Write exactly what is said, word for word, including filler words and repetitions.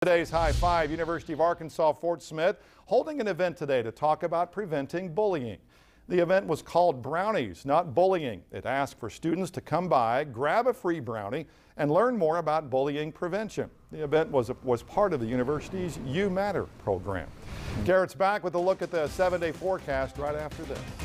Today's High Five, University of Arkansas Fort Smith holding an event today to talk about preventing bullying. The event was called Brownies, Not Bullying. It asked for students to come by, grab a free brownie, and learn more about bullying prevention. The event was, was part of the university's You Matter program. Garrett's back with a look at the seven-day forecast right after this.